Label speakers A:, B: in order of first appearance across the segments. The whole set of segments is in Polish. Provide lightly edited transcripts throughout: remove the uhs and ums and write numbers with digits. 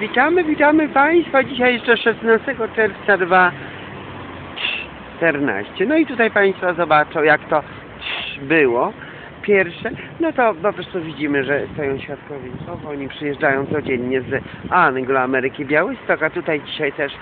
A: Witamy Państwa. Dzisiaj jeszcze 16 czerwca 2014. No i tutaj Państwo zobaczą, jak to było pierwsze. No to po prostu widzimy, że stoją świadkowie Jehowy. Oni przyjeżdżają codziennie z Anglo-Ameryki Białystok, a tutaj dzisiaj też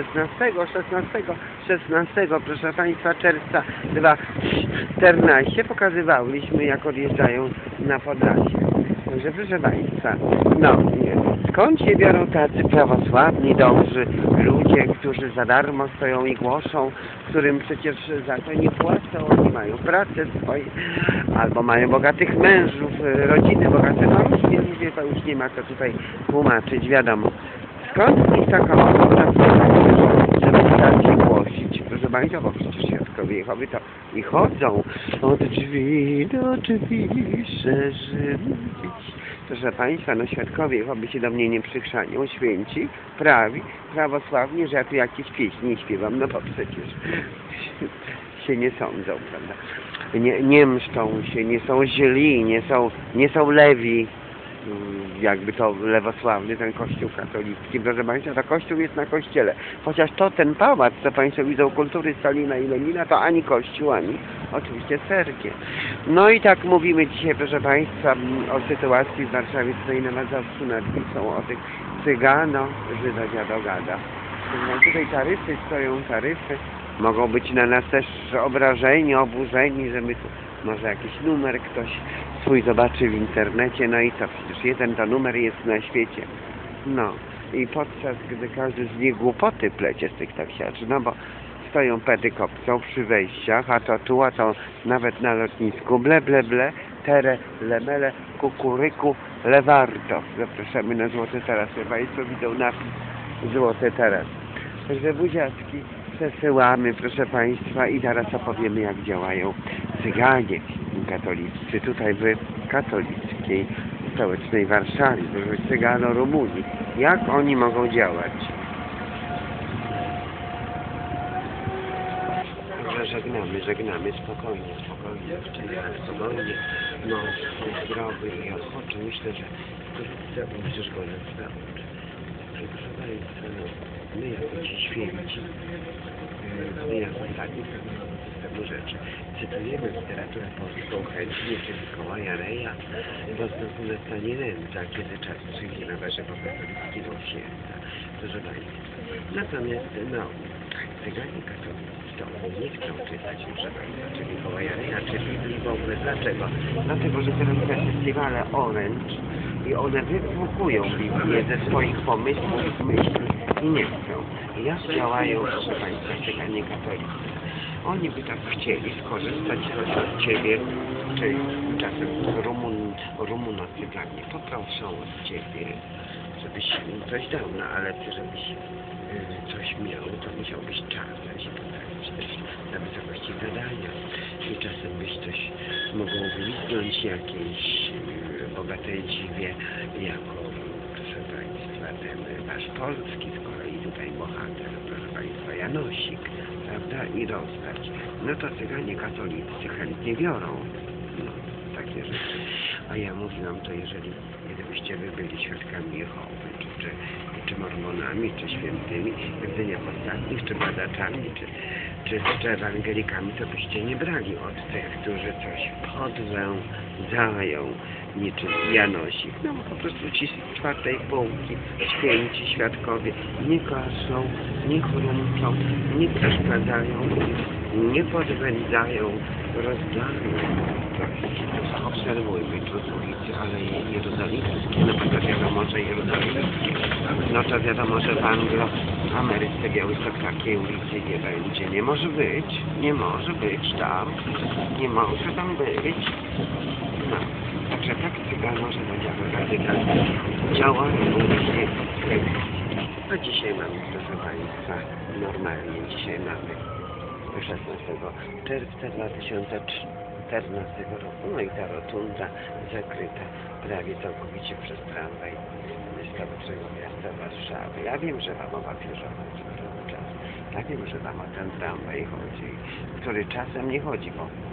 A: 16, proszę Państwa, czerwca 2014 pokazywaliśmy, jak odjeżdżają na Podlasie. Także proszę Państwa, no, skąd się biorą tacy prawosławni, dobrzy ludzie, którzy za darmo stoją i głoszą, którym przecież za to nie płacą, oni mają pracę swoje, albo mają bogatych mężów, rodziny bogate, no różnie, to już nie ma co tutaj tłumaczyć, wiadomo. Skąd ich taka ochota, żeby starcie głosić? Proszę Państwa, bo przecież świadkowie Jehowy to i chodzą od drzwi do drzwi, szerzy mówić. Proszę Państwa, no świadkowie Jehowy się do mnie nie przykrzanią, święci, prawi, prawosławni, że ja tu jakieś pieśni śpiewam, no bo przecież się nie sądzą, prawda? Nie mszczą się, nie są źli, nie są lewi, jakby to lewosławny, ten kościół katolicki, proszę Państwa, to kościół jest na kościele. Chociaż to ten pałac, co Państwo widzą, kultury Stalina i Lenina, to ani kościół, ani oczywiście cerkiew. No i tak mówimy dzisiaj, proszę Państwa, o sytuacji w Warszawie, tutaj na Mazowszu, nad Wisłą, o tych Cygano, Żyda dziadogada. No tutaj taryfy stoją, taryfy. Mogą być na nas też obrażeni, oburzeni, że my tu może jakiś numer ktoś swój zobaczy w internecie, no i co, przecież jeden to numer jest na świecie. No i podczas gdy każdy z nich głupoty plecie z tych taksiarzy, no bo stoją pety kopcą przy wejściach, a to tu, a to nawet na lotnisku, ble, tere, lemele, kukuryku, lewarto. Zapraszamy na Złote Tarasy. Państwo widzą napis Złote Tarasy. Także buziaczki przesyłamy, proszę Państwa, i teraz opowiemy, jak działają Cyganie katolicy tutaj w katolickiej stołecznej Warszawie, w Cygano Rumunii. Jak oni mogą działać? Żegnamy, spokojnie, spokojnie, no, zdrowy i odpoczął. Myślę, że wkrótce będziesz go nauczyć. Proszę Państwa, no, my jako ci święci, my jako ostatni pewne rzeczy cytujemy literaturę polską chętnie, czy Mikołaja Reja, bo znowu nastanie nędza, kiedy czas przyjdzie na wasze katolickiego święta. Proszę Państwa. Natomiast, no, Cyganie katolicy to oni nie chcą czytać, proszę Państwa, czy Mikołaja Reja, czy Biblii w ogóle. Dlaczego? Dlatego, że teraz te festiwale Orange i one wypłukują Biblię ze swoich pomysłów, myśli i nie chcą. Jak działają, proszę Państwa, Cyganie katolicy? Oni by tak chcieli skorzystać od Ciebie, czyli czasem Rumuno-Cyganie poproszą od Ciebie, żebyś im coś dał, no ale Ty, żebyś coś miał, to musiałbyś czasem się poprawić też na wysokości zadania i czasem byś coś mogło gwizdnąć jakiejś bogatej dziwie, jako, proszę Państwa, ten Wasz polski z kolei tutaj bohater, proszę Państwa, Janosik, prawda, i rozdać. No to Cyganie katolicy chętnie biorą, no, takie rzeczy. A ja mówiłam to, jeżeli gdybyście wy byli świadkami Jehowy, czy mormonami, czy świętymi, gdy nie ostatnich, czy badaczami, czy ewangelikami, to byście nie brali od tych, którzy coś podwędzają, niczym Janosik. No po prostu ci z czwartej półki, święci świadkowie, nie klaszą, nie chrumczą, nie przeszkadzają, nie podwędzają, rozdają. Obserwujmy tu z ulicy Aleje Jerozolimskiej, no bo to wiadomo, że Jerozolimy, no to wiadomo, że w Anglo-Ameryce Białystok takiej ulicy nie będzie. Nie może być tam, nie może tam być. No, także tak Cygano, że to radykalnie działają różnie kwestie. A dzisiaj mamy, proszę Państwa, normalnie dzisiaj mamy 16 czerwca 2014 roku, no i ta rotunda zakryta prawie całkowicie przez tramwaj stołecznego miasta Warszawy. Ja wiem, że Wam o papieżowo cały czas. Ja wiem, że Wam o ten tramwaj chodzi, który czasem nie chodzi, bo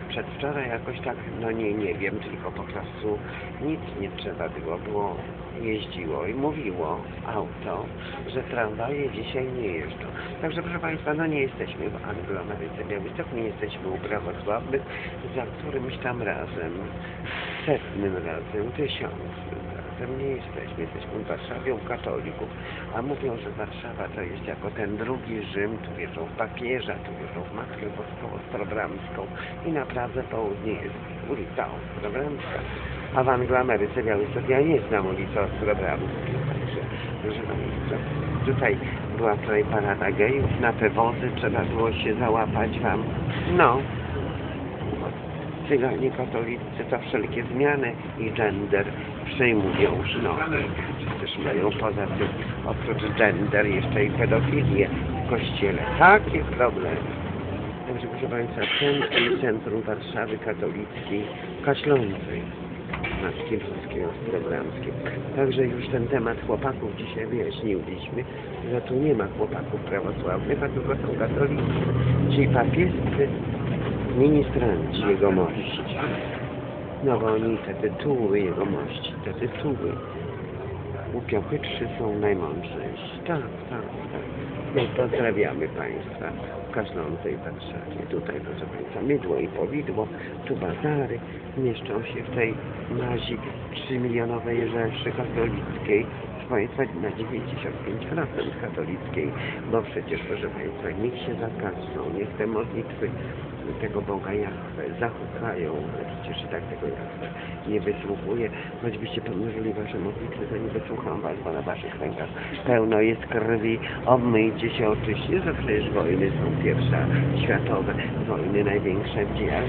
A: przedwczoraj jakoś tak, no nie wiem, tylko po prostu nic nie trzeba było, jeździło i mówiło auto, że tramwaje dzisiaj nie jeżdżą. Także proszę Państwa, no nie jesteśmy w Anglo-Ameryce Białystok, nie jesteśmy u prawosławnych, za którymś tam razem, 100. razem, 1000. Nie jesteśmy w Warszawie u katolików, a mówią, że Warszawa to jest jako ten drugi Rzym, tu wierzą w papieża, tu wierzą w Matkę Boską Ostrobramską i na Pradze Południe jest ulica Ostrobramska, a w Anglo-Ameryce Białystok ja nie znam ulicy Ostrobramskiej, także proszę Państwa, tutaj była wczoraj parada gejów, na te wozy trzeba było się załapać wam, no. Cyganie katolicy to wszelkie zmiany i gender przejmują no. Przecież mają poza tym oprócz gender jeszcze i pedofilię w kościele. Takie problemy. Także proszę Państwa, centrum Warszawy katolickiej kaślącej Matki Boskiej Ostrobramskiej. Także już ten temat chłopaków dzisiaj wyjaśniliśmy, że tu nie ma chłopaków prawosławnych, a tylko są katolicy, czyli papiescy ministranci jegomości. No bo oni te tytuły jegomości, te tytuły upiochytrzy są najmądrzejsi. Tak. No pozdrawiamy Państwa w Kaślącej Warszawie. Tutaj proszę Państwa mydło i powidło, tu bazary mieszczą się w tej nazi 3-milionowej Rzeszy katolickiej. Państwa na 95% katolickiej, bo przecież proszę Państwa, niech się zakasną, niech te modlitwy tego Boga Jahwe zahukają, przecież i tak tego Jahwe nie wysłuchuje, choćbyście pomnożyli wasze modlitwy, to nie wysłucham was, bo na waszych rękach pełno jest krwi, obmyjcie się, oczywiście, że przecież wojny są pierwsza światowe, wojny największe w dziejach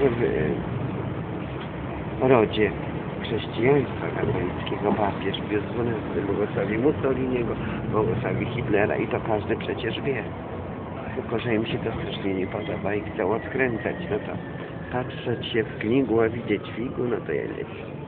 A: w rodzie chrześcijaństwa katolickiego, papież Pius XII błogosławił Mussoliniego, błogosławił Hitlera i to każdy przecież wie. Tylko że im się to strasznie nie podoba i chcą odkręcać, no to patrzeć się w knigę, widzieć figu, no to jest.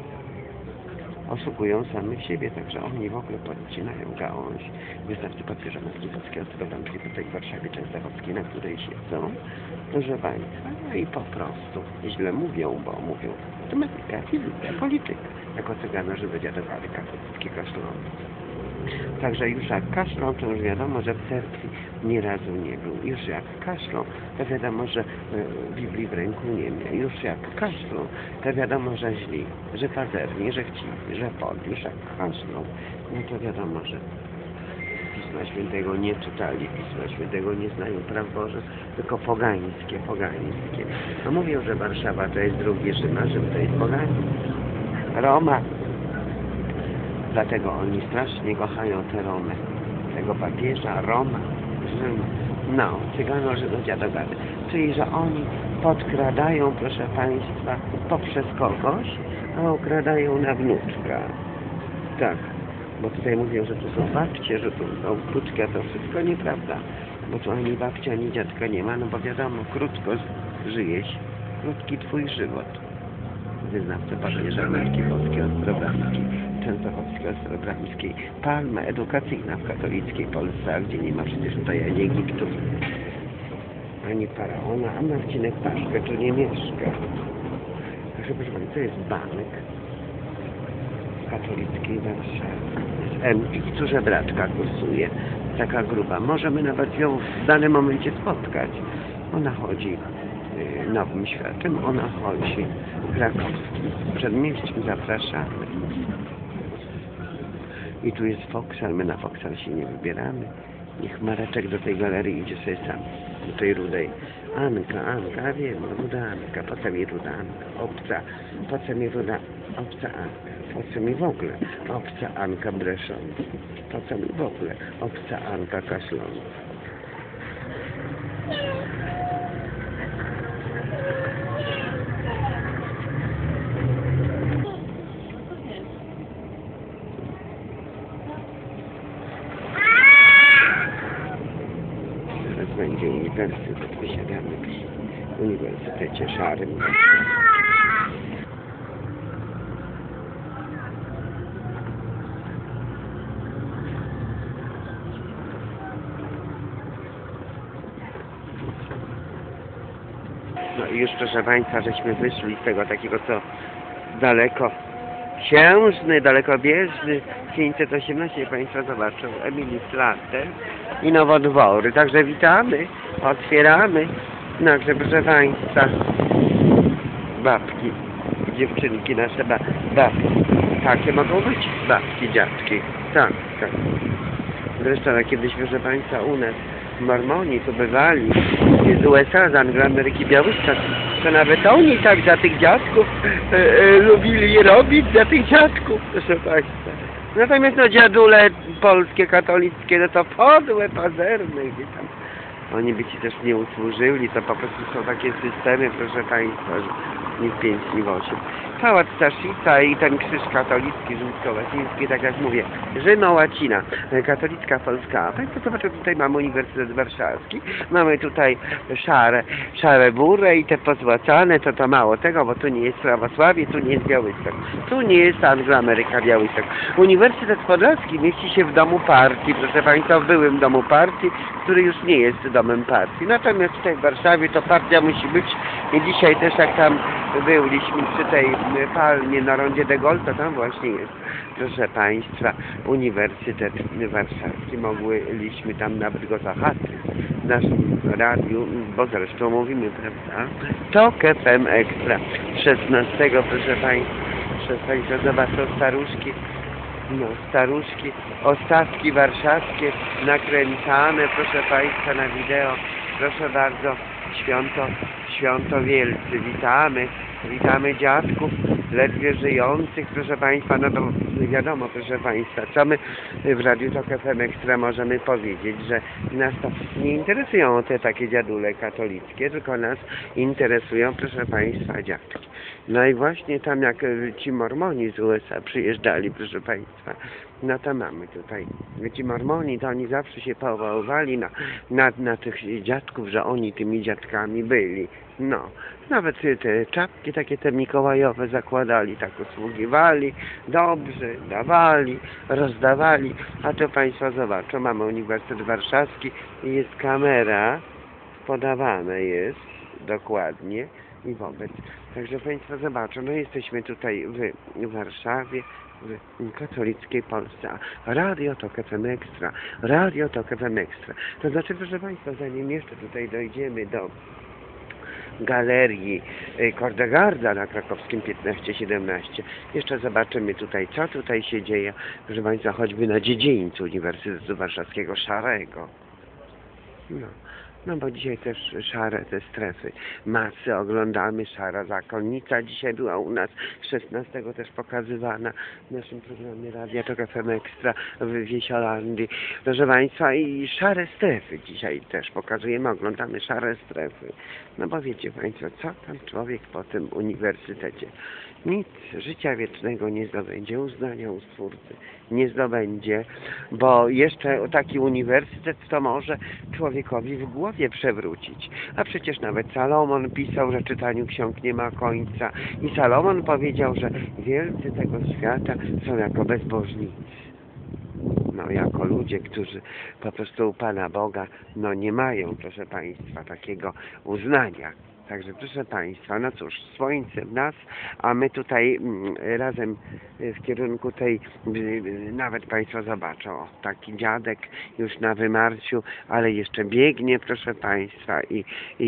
A: Oszukują samych siebie, także oni w ogóle podcinają gałąź. Wystarczy papieża Matki Boskiej Ostrobramskiej tutaj w Warszawie Częstochowskiej, na której siedzą, proszę Państwa, no i po prostu źle mówią, bo mówią matematyka, fizyka, polityka, jako cygano żywe dziadowały katolickie kaszlące. Także już jak kaszlą, to już wiadomo, że w cerkwi ni razu nie był. Już jak kaszlą, to wiadomo, że Biblii w ręku nie miał. Już jak kaszlą, to wiadomo, że źli, że pazerni, że chciwi, że podli. Już jak kaszlą, no to wiadomo, że Pisma Świętego nie czytali, Pisma Świętego nie znają praw Bożych, tylko pogańskie. No mówią, że Warszawa to jest drugi Rzym, a Rzym to jest pogański. Roma. Dlatego oni strasznie kochają tę Romę, tego papieża, Roma, Rzym. No, cygano żydodziadowały. Czyli, że oni podkradają, proszę Państwa, poprzez kogoś, a okradają na wnuczka. Tak, bo tutaj mówią, że tu są babcie, że tu są wnuczki, a to wszystko nieprawda. Bo tu ani babcia, ani dziadka nie ma, no bo wiadomo, krótko żyjesz, krótki twój żywot. Wyznawca papieża Matki Boskiej Ostrobramskiej, Częstochowskiej Ostrobramskiej, palma edukacyjna w katolickiej Polsce, a gdzie nie ma przecież tutaj ani Egiptu, ani faraona, a Marcinek Paszkę tu nie mieszka. Także proszę Państwa, to jest banek w katolickiej Warszawie. I tu żebraczka kursuje, taka gruba. Możemy nawet ją w danym momencie spotkać. Ona chodzi Nowym Światem, ona chodzi krakowskim przedmieściem, zapraszamy. I tu jest Foksal, my na Foksal się nie wybieramy. Niech Mareczek do tej galerii idzie sobie sam, do tej rudej. Anka, wiem, ruda Anka, po co mi ruda Anka, obca, po co mi ruda, obca Anka, po co mi w ogóle, obca Anka bresząca, po co mi w ogóle, obca Anka kaszląca. Będzie uniwersytet, wysiadamy w Uniwersytecie Szarym. No i już, proszę Państwa, żeśmy wyszli z tego takiego, co daleko księżny, dalekobieżny 518, Państwo zobaczą, Emily Slater i Nowodwory. Także witamy, otwieramy. Także, proszę Państwa, babki, dziewczynki nasze, babki. Takie mogą być babki, dziadki. Tak, tak. Zresztą kiedyś, proszę Państwa, u nas Mormoni tu bywali z USA, z Anglii, Ameryki Białystok, to nawet oni tak za tych dziadków lubili robić, za tych dziadków, proszę Państwa. Natomiast no dziadule polskie, katolickie, no to podłe, pazerne, gdzie tam oni by ci też nie usłużyli, to po prostu są takie systemy, proszę Państwa, że ni w 5, ni w 8. Pałac Staszica i ten krzyż katolicki, rzymskowłaciński, tak jak mówię, Rzymo-łacina, katolicka Polska. Państwo zobaczą, tutaj mamy Uniwersytet Warszawski, mamy tutaj szare burę i te pozłacane, to mało tego, bo tu nie jest prawosławie, tu nie jest Białystok, tu nie jest Angloameryka Białystok. Uniwersytet Podlaski mieści się w domu partii, proszę Państwa, w byłym domu partii, który już nie jest domem partii. Natomiast tutaj w Warszawie to partia musi być i dzisiaj też jak tam byliśmy przy tej palmie na rondzie de Gaulle, to tam właśnie jest, proszę Państwa, Uniwersytet Warszawski. Mogłyśmy tam nawet go zahaczyć w naszym radiu, bo zresztą mówimy, prawda? TOK FM Ekstra 16, proszę Państwa, zobaczą staruszki. No, staruszki, ostawki warszawskie nakręcane, proszę Państwa, na wideo. Proszę bardzo, Świąto Wielcy. Witamy dziadków, ledwie żyjących, proszę Państwa. No to wiadomo, proszę Państwa, co my w Radiu TOK FM Ekstra możemy powiedzieć, że nas to nie interesują te takie dziadule katolickie, tylko nas interesują, proszę Państwa, dziadki. No i właśnie tam jak ci Mormoni z USA przyjeżdżali, proszę Państwa, no to mamy tutaj, ci Mormoni, to oni zawsze się powoływali na tych dziadków, że oni tymi dziadkami byli. No, nawet te czapki takie te mikołajowe zakładali, tak usługiwali, dobrze, dawali, rozdawali. A to Państwo zobaczą, mamy Uniwersytet Warszawski i jest kamera, podawane jest dokładnie i wobec. Także Państwo zobaczą, no jesteśmy tutaj w Warszawie, w katolickiej Polsce. Radio TOK FM Ekstra, Radio TOK FM Ekstra. To znaczy, proszę Państwa, zanim jeszcze tutaj dojdziemy do galerii Kordegarda na Krakowskim 15-17. Jeszcze zobaczymy tutaj, co tutaj się dzieje, proszę Państwa, choćby na dziedzińcu Uniwersytetu Warszawskiego Szarego. No bo dzisiaj też szare te strefy. Masy oglądamy, szara zakonnica dzisiaj była u nas, 16 też pokazywana w naszym programie Radia TOK FM Ekstra w Wieszolandii. Proszę Państwa, i szare strefy dzisiaj też pokazujemy, oglądamy szare strefy. No bo wiecie Państwo, co tam człowiek po tym uniwersytecie? Nic życia wiecznego nie zdobędzie, uznania u Stwórcy nie zdobędzie, bo jeszcze taki uniwersytet to może człowiekowi w głowie przewrócić. A przecież nawet Salomon pisał, że czytaniu ksiąg nie ma końca i Salomon powiedział, że wielcy tego świata są jako bezbożnicy. No, jako ludzie, którzy po prostu u Pana Boga, no nie mają, proszę Państwa, takiego uznania. Także proszę Państwa, no cóż, słońce w nas, a my tutaj razem w kierunku tej, nawet Państwo zobaczą, o, taki dziadek już na wymarciu, ale jeszcze biegnie, proszę Państwa, i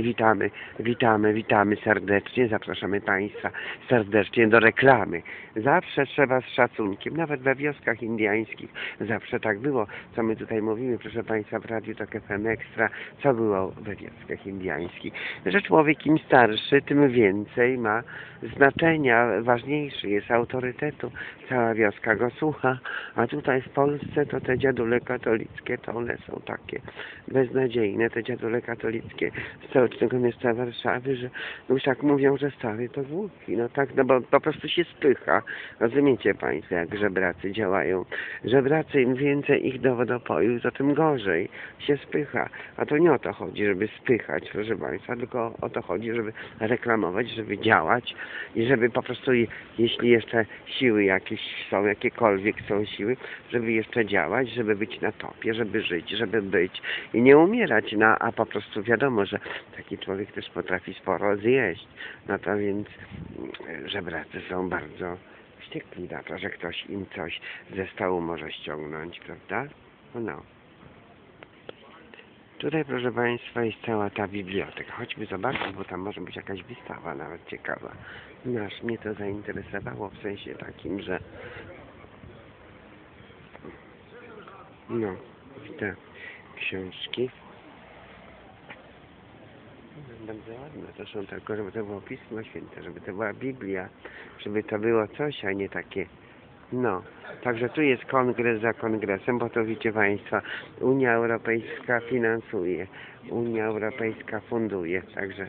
A: witamy serdecznie, zapraszamy Państwa serdecznie do reklamy. Zawsze trzeba z szacunkiem, nawet we wioskach indyjskich, zawsze tak było, co my tutaj mówimy, proszę Państwa, w Radiu TOK FM Ekstra, co było we wioskach indyjskich, że człowiek im starszy, tym więcej ma znaczenia, ważniejszy jest autorytetu, cała wioska go słucha, a tutaj w Polsce to te dziadule katolickie, to one są takie beznadziejne, te dziadule katolickie z stołecznego miasta Warszawy, że już tak mówią, że stary to głupi, no tak, no bo po prostu się spycha, rozumiecie Państwo, jak żebracy działają, żebracy im więcej ich do wodopoju, to tym gorzej się spycha, a to nie o to chodzi, żeby spychać, proszę Państwa, tylko o to chodzi, chodzi, żeby reklamować, żeby działać i żeby po prostu, jeśli jeszcze siły jakieś są, jakiekolwiek są siły, żeby jeszcze działać, żeby być na topie, żeby żyć, żeby być i nie umierać, no a po prostu wiadomo, że taki człowiek też potrafi sporo zjeść, no to więc żebracy są bardzo wściekli na to, że ktoś im coś ze stołu może ściągnąć, prawda? No. Tutaj, proszę Państwa, jest cała ta biblioteka. Chodźmy zobaczyć, bo tam może być jakaś wystawa nawet ciekawa. No, aż mnie to zainteresowało w sensie takim, że no, widzę książki. Bardzo ładne to są, tylko żeby to było Pismo Święte, żeby to była Biblia, żeby to było coś, a nie takie. No, także tu jest kongres za kongresem, bo to wiecie Państwo, Unia Europejska finansuje, Unia Europejska funduje, także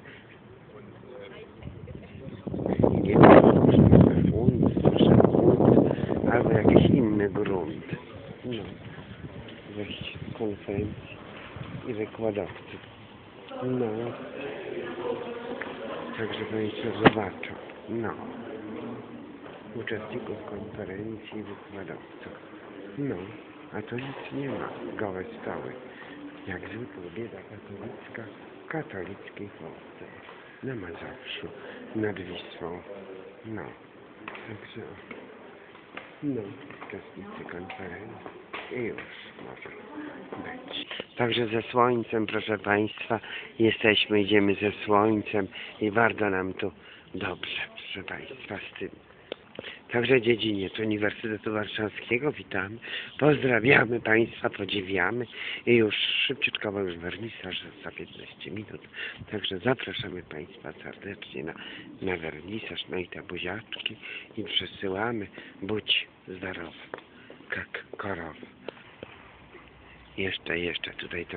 A: nie wiem, fundusz, albo jakiś inny grunt. No, wejść z konferencji i wykładowcy. No, także Państwo zobaczą. No. Uczestników konferencji i wykładowców. No, a to nic nie ma. Gołe stoły. Jak zwykle bieda katolicka w katolickiej Polsce. Na Mazowszu, nad Wisłą. No, także no, uczestnicy konferencji i już może być. Także ze słońcem, proszę Państwa, jesteśmy, idziemy ze słońcem i bardzo nam tu dobrze, proszę Państwa, z tym. Także dziedziniec Uniwersytetu Warszawskiego witamy, pozdrawiamy Państwa, podziwiamy i już szybciutko, bo już wernisaż za 15 minut. Także zapraszamy Państwa serdecznie na wernisaż, no i te buziaczki i przesyłamy. Budź zdrowy, jak korowa. Jeszcze tutaj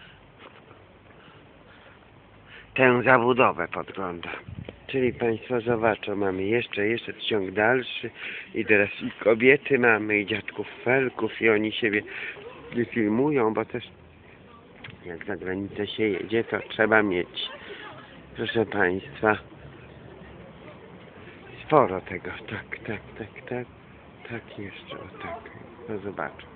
A: tę zabudowę podgląda. Czyli Państwo zobaczą, mamy jeszcze ciąg dalszy i teraz i kobiety mamy, i dziadków felków i oni siebie filmują, bo też jak za granicę się jedzie, to trzeba mieć, proszę Państwa, sporo tego, tak jeszcze, o tak, no zobaczą,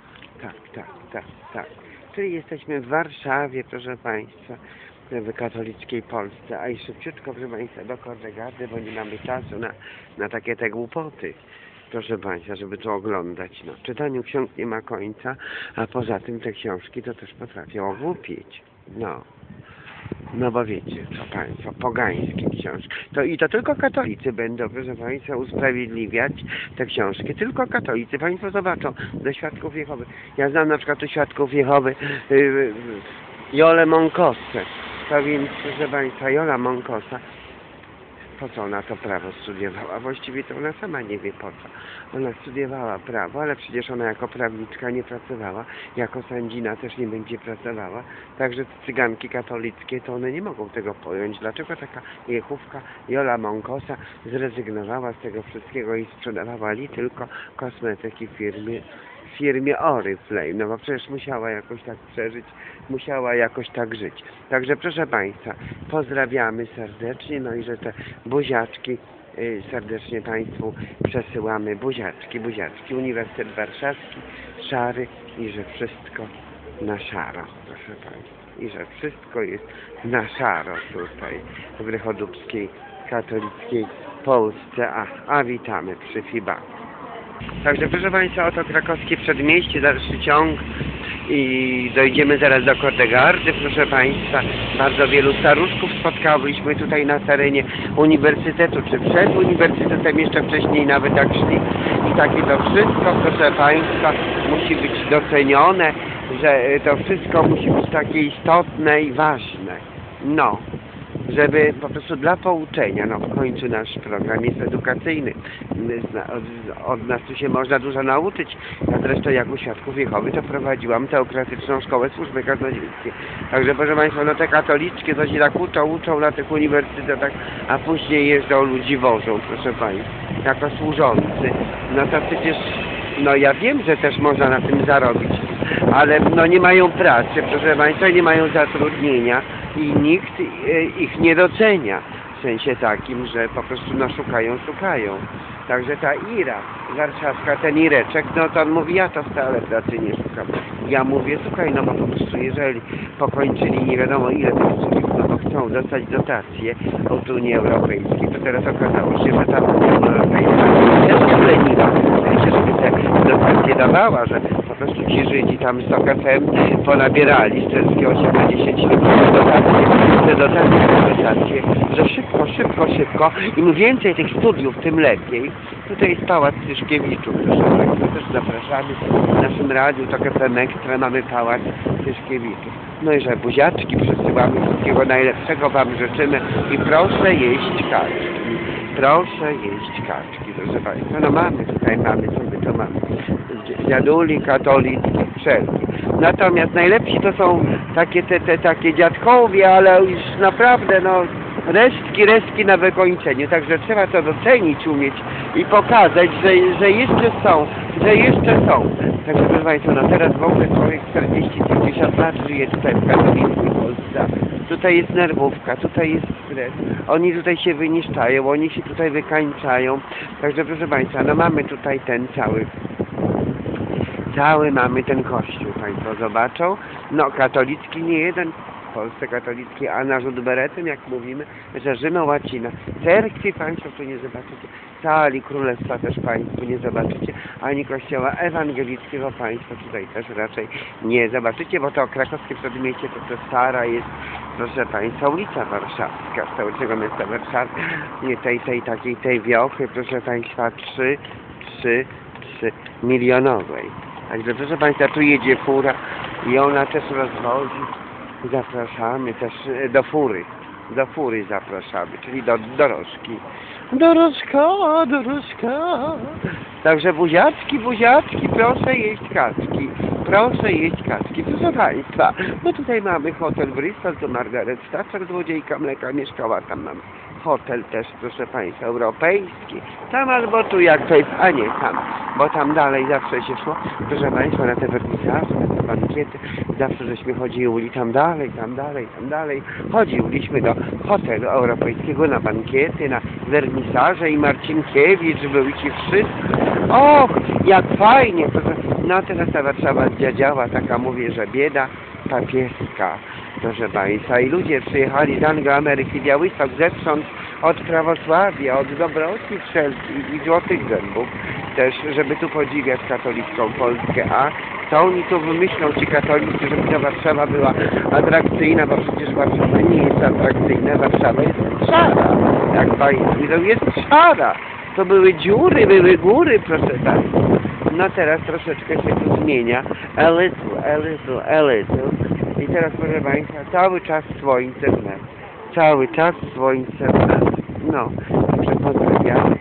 A: tak. Czyli jesteśmy w Warszawie, proszę Państwa, w katolickiej Polsce, a i szybciutko, proszę Państwa, do Kordegardy, bo nie mamy czasu na takie te głupoty, proszę Państwa, żeby to oglądać. No, czytaniu ksiąg nie ma końca, a poza tym te książki to też potrafią ogłupieć. No bo wiecie, co Państwo, pogańskie książki. To tylko katolicy będą, proszę Państwa, usprawiedliwiać te książki. Tylko katolicy. Państwo zobaczą, do Świadków Jehowy. Ja znam na przykład tu Świadków Jehowy Jolę Monkosę. To więc, proszę Państwa, Jola Monkosa, po co ona to prawo studiowała? Właściwie to ona sama nie wie po co. Ona studiowała prawo, ale przecież ona jako prawniczka nie pracowała, jako sędzina też nie będzie pracowała. Także cyganki katolickie, to one nie mogą tego pojąć. Dlaczego taka jechówka Jola Monkosa zrezygnowała z tego wszystkiego i sprzedawała tylko kosmetyki w firmie Oriflame, no bo przecież musiała jakoś tak przeżyć, musiała jakoś tak żyć. Także proszę Państwa, pozdrawiamy serdecznie, no i że te buziaczki serdecznie Państwu przesyłamy, buziaczki, Uniwersytet Warszawski, szary i że wszystko na szaro, proszę Państwa, i że wszystko jest na szaro tutaj w Rychodubskiej katolickiej Polsce, a witamy przy FIBA. Także proszę Państwa, oto krakowskie przedmieście, dalszy ciąg i dojdziemy zaraz do Kordegardy, proszę Państwa. Bardzo wielu staruszków spotkałyśmy tutaj na terenie uniwersytetu, czy przed uniwersytetem, jeszcze wcześniej nawet jak szli. I takie to wszystko, proszę Państwa, musi być docenione, że to wszystko musi być takie istotne i ważne. No, żeby po prostu dla pouczenia, no w końcu nasz program jest edukacyjny, od nas tu się można dużo nauczyć. Ja zresztą jak u Świadków Jehowy to prowadziłam teokratyczną szkołę służby kaznodziejskiej. Także proszę Państwa, no te katoliczkie to się tak uczą na tych uniwersytetach, a później jeżdżą, ludzi wożą, proszę Państwa, jako służący. No to przecież, no ja wiem, że też można na tym zarobić, ale no nie mają pracy, proszę Państwa, nie mają zatrudnienia i nikt ich nie docenia. W sensie takim, że po prostu no szukają. Także ta Ira warszawska, ten Ireczek, no to on mówi, ja to wcale pracy nie szukam. Ja mówię, słuchaj, no bo po prostu jeżeli pokończyli nie wiadomo ile tych studiów, no bo chcą dostać dotacje od Unii Europejskiej, to teraz okazało się, że ta Unia Europejska też się leniwa, żeby te dotacje dawała, że po prostu ci Żydzi tam z OKFM ponabierali z Czerskiego 8 na 10 te dotacje, że szybko, im więcej tych studiów, tym lepiej. Tutaj jest Pałac Tyszkiewiczów, proszę Państwa, też zapraszamy w naszym radiu, to KFM Ekstra, mamy Pałac Tyszkiewiczów. No i że buziaczki przesyłamy, wszystkiego najlepszego Wam życzymy i proszę jeść kaczki. Proszę jeść kaczki, proszę Państwa. No mamy, co my to mamy. Dziaduli, katolicki, wszelki. Natomiast najlepsi to są takie dziadkowie, ale już naprawdę, no, resztki na wykończeniu. Także trzeba to docenić, umieć i pokazać, że jeszcze są. Także proszę Państwa, no teraz w ogóle człowiek 40-50 lat żyje tutaj w katolickiej Polsce. Tutaj jest nerwówka, tutaj jest stres. Oni tutaj się wyniszczają, oni się tutaj wykańczają. Także proszę Państwa, no mamy tutaj ten cały mamy ten kościół, Państwo zobaczą. No katolicki nie jeden, w Polsce katolicki, a narzut beretem, jak mówimy, że Rzymą łacina. Cerkwi Państwo tu nie zobaczycie, sali królestwa też Państwo nie zobaczycie, ani kościoła ewangelickiego Państwo tutaj też raczej nie zobaczycie, bo to krakowskie przedmieście to stara jest, proszę Państwa, ulica Warszawska, stołecznego miasta Warszawy, tej wiochy, proszę Państwa, 3 milionowej. Także proszę Państwa, tu jedzie fura i ona też rozwozi. Zapraszamy też do fury zapraszamy, czyli do dorożki. Dorożka. Także buziaczki, proszę jeść kaczki. Proszę Państwa, no tutaj mamy hotel Bristol, to Margaret Thatcher, złodziejka mleka, mieszkała tam, mamy hotel też, proszę Państwa, europejski, tam albo tu jak to jest, a nie tam, bo tam dalej zawsze się szło, proszę Państwa, na te wernisaże, na te bankiety, zawsze żeśmy chodzili tam dalej, chodziliśmy do hotelu europejskiego na bankiety, na wernisaże i Marcinkiewicz był i ci wszyscy, och, jak fajnie, proszę. No teraz ta Warszawa zdziadziała, taka mówię, że bieda papieska, proszę Państwa. I ludzie przyjechali z Anglii, Ameryki, Białystok, zewsząd, od prawosławia, od dobroci wszelkich i złotych zębów też, żeby tu podziwiać katolicką Polskę. A co oni tu wymyślą, ci katolicy, żeby ta Warszawa była atrakcyjna, bo przecież Warszawa nie jest atrakcyjna, Warszawa jest szara, jak Państwo widzą, jest szara. To były dziury, były góry, proszę Państwa. No teraz troszeczkę się tu zmienia. A little. I teraz, proszę Państwa, cały czas słońce w nas. No, także pozdrawiamy.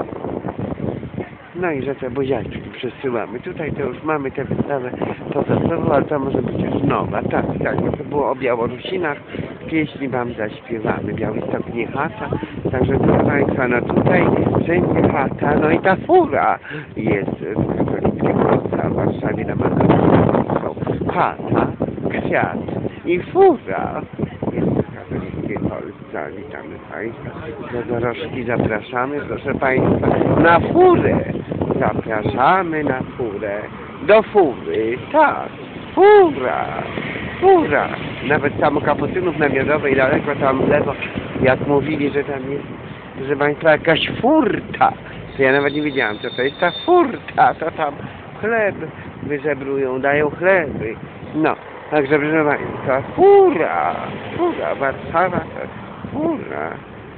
A: No i że te buziaczki przesyłamy. Tutaj to już mamy tę wystawę protestową, ale to może być już nowa. Tak, bo to było o Białorusinach. Pieśni Wam zaśpiewamy. Białystok nie chata. Także proszę Państwa, no tutaj wszędzie chata. No i ta fura jest w katolickiej Polsce, a w Warszawie na Mazowszu. Chata, kwiat i fura jest w katolickiej Polsce. Witamy Państwa. Do dorożki zapraszamy, proszę Państwa, na furę. Zapraszamy na furę. Do fury, tak. Fura. Nawet tam u Kapucynów na Miodowej, daleko tam w lewo, jak mówili, że tam jest, proszę Państwa, jakaś furta. To ja nawet nie wiedziałam, co to jest ta furta. To tam chleb wyżebrują, dają chleby. No, także proszę Państwa, fura. Warszawa to jest fura.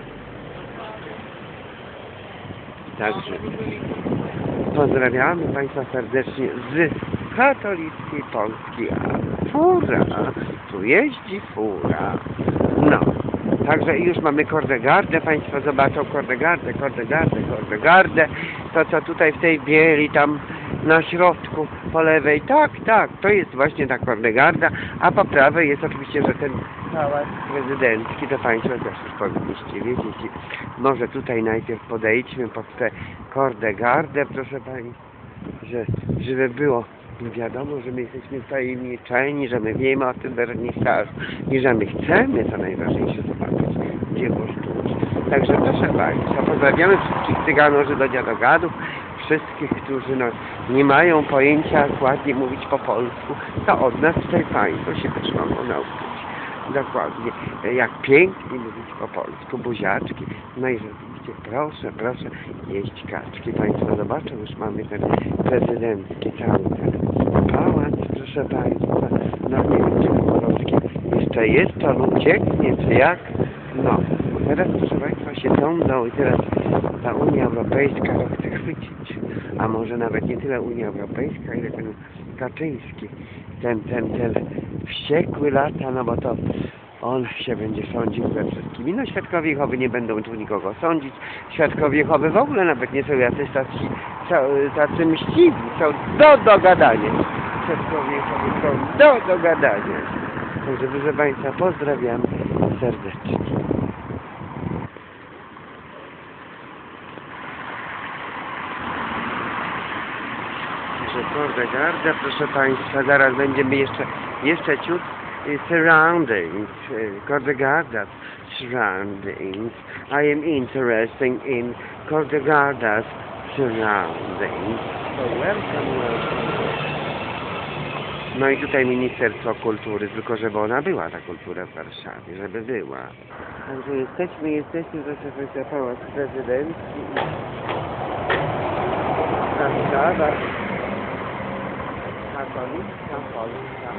A: Także pozdrawiamy Państwa serdecznie z katolickiej Polski, a fura, tu jeździ fura. No, także już mamy Kordegardę, Państwo zobaczą Kordegardę. To co tutaj w tej bieli tam na środku, po lewej, tak, to jest właśnie ta Kordegarda, a po prawej jest oczywiście, że ten pałac prezydencki, to Państwo też już powinniście wiedzieć. Może tutaj najpierw podejdźmy pod tę Kordegardę, proszę Pani, żeby było Wiadomo, że my jesteśmy wtajemniczeni, że my wiemy o tym wernisażu i że my chcemy, to najważniejsze, zobaczyć dzieło sztuki. Także proszę Państwa, pozdrawiamy wszystkich Cyganów, do dziadogadów, wszystkich, którzy nie mają pojęcia, jak ładnie mówić po polsku, to od nas tutaj Państwo się też mogą nauczyć. Dokładnie, jak pięknie mówić po polsku, buziaczki. No i rzeczywiście, proszę, proszę jeść kaczki. Państwo zobaczą, już mamy ten prezydencki cały ten pałac, proszę Państwa. No nie wiem, czy Komorowski jeszcze jest, to on ucieknie, czy jak? No, teraz proszę Państwa się sądzą i teraz ta Unia Europejska go chce chwycić. A może nawet nie tyle Unia Europejska, ile ten Kaczyński. Ten wściekły lata, no bo to on się będzie sądził ze wszystkimi. No świadkowie Jehowy nie będą tu nikogo sądzić. Świadkowie Jehowy w ogóle nawet nie są jacyś tacy mściwi. Są do dogadania. Świadkowie Jehowy są do dogadania. Także proszę Państwa, pozdrawiam serdecznie. Kordegarda, proszę Państwa, zaraz będziemy jeszcze ciut surroundings, Kordegarda's surroundings. I am interested in Kordegarda's surroundings. So welcome. No i tutaj Ministerstwo Kultury, tylko żeby ona była, ta kultura w Warszawie, żeby była. Także jesteśmy, proszę Państwa, Pałac Prezydencki i Warszawa. Katolicka Polska.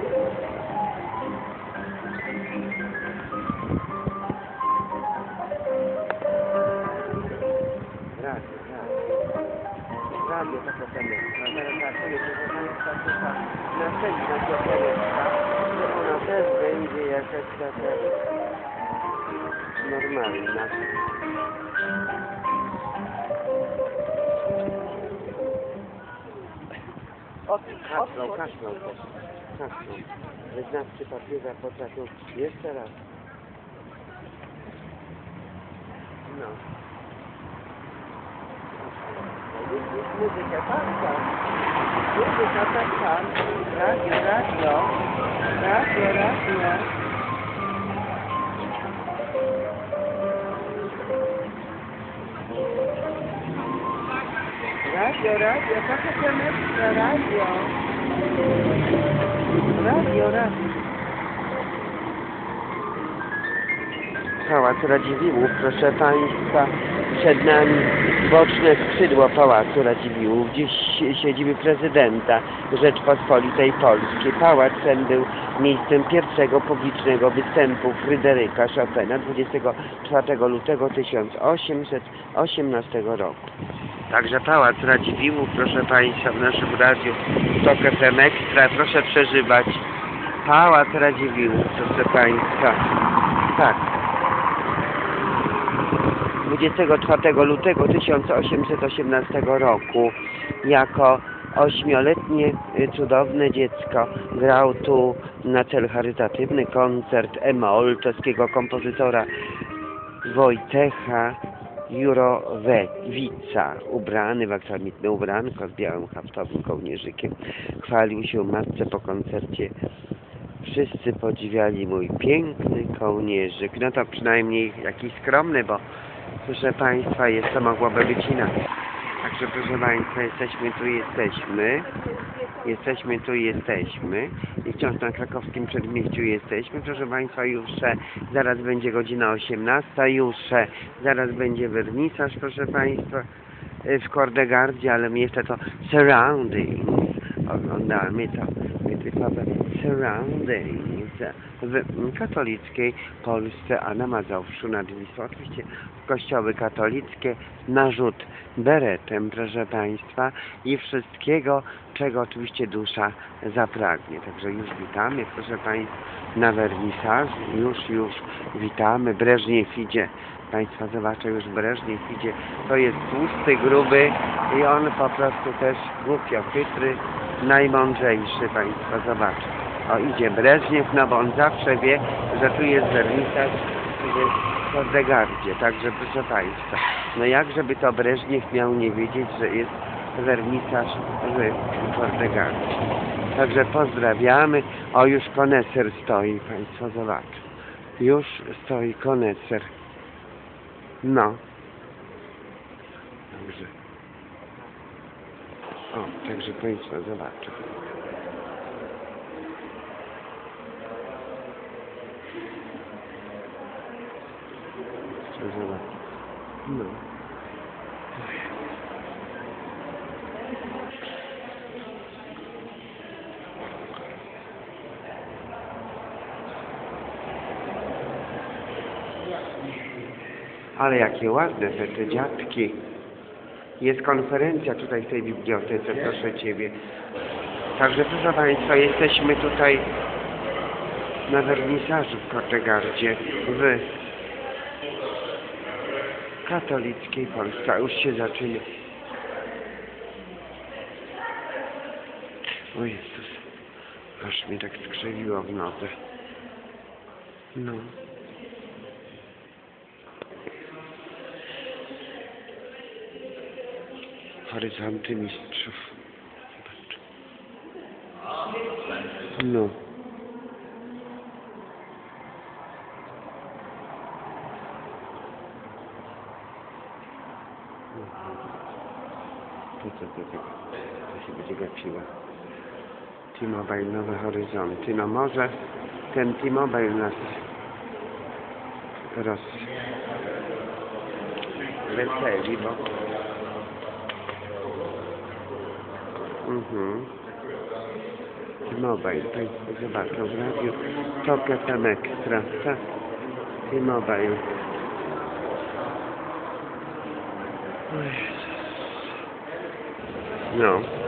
A: Radio to Kotelewska. Zaraz to jest następna Kotelewska. Ona też będzie jakaś taka normalna. Kaszlą. Wyznawcy papieża potrafią jeszcze raz. No. Jest muzyka, tak. Muzyka, tak. Radio. Radio, taka Klemeczka, radio. Pałac Radziwiłłów, proszę Państwa, przed nami boczne skrzydło Pałacu Radziwiłłów, gdzieś siedziby prezydenta Rzeczpospolitej Polskiej. Pałac ten był miejscem pierwszego publicznego występu Fryderyka Chopina 24 lutego 1818 roku. Także Pałac Radziwiłłów, proszę Państwa, w naszym radiu TOK FM Ekstra, proszę przeżywać. Pałac Radziwiłłów, proszę Państwa. Tak. 24 lutego 1818 roku jako 8-letnie cudowne dziecko grał tu na cel charytatywny koncert E-moll czeskiego kompozytora Wojtecha Jurowewica, ubrany w aksamitne ubranko z białym haftowym kołnierzykiem. Chwalił się matce po koncercie. Wszyscy podziwiali mój piękny kołnierzyk. No to przynajmniej jakiś skromny, bo proszę Państwa, jeszcze mogłoby być inaczej. Także proszę Państwa, jesteśmy i wciąż na krakowskim przedmieściu jesteśmy. Proszę Państwa, już zaraz będzie godzina 18, już zaraz będzie wernisaż, proszę Państwa, w Kordegardzie, ale my jeszcze to surroundings oglądamy, to typowe surroundings w katolickiej Polsce, a na Mazowszu nad Wisłą. Oczywiście kościoły katolickie na rzut beretem, proszę Państwa, i wszystkiego, czego oczywiście dusza zapragnie. Także już witamy, proszę Państwa, na wernisażu, już witamy. Breżniew idzie. Państwo zobaczą, już Breżniew idzie. To jest tłusty, gruby i on po prostu też głupio chytry, najmądrzejszy. Państwo zobaczą. O, idzie Breżniew, no bo on zawsze wie, że tu jest wernisaż, w Kordegardzie. Także proszę Państwa, no jak żeby to Breżniew miał nie wiedzieć, że jest wernisaż w Portugalii. Także pozdrawiamy. O, już koneser stoi, Państwo zobaczą. Już stoi koneser. No. Także. O, także Państwo zobaczą. No. Ale jakie ładne te dziadki. Jest konferencja tutaj w tej bibliotece, proszę Ciebie. Także proszę Państwa, jesteśmy tutaj na wernisażu w Kortegardzie w katolickiej Polsce. Już się zaczyna. O Jezus, aż mnie tak skrzywiło w nodze. No. Horyzonty mistrzów. Zobacz. No. To się będzie gapiła. T-Mobile, nowe horyzonty. No może ten T-Mobile nas rozweseli, bo T-Mobile, Państwo zobaczą w radiu Tok FM Extra, tak? T-Mobile. No.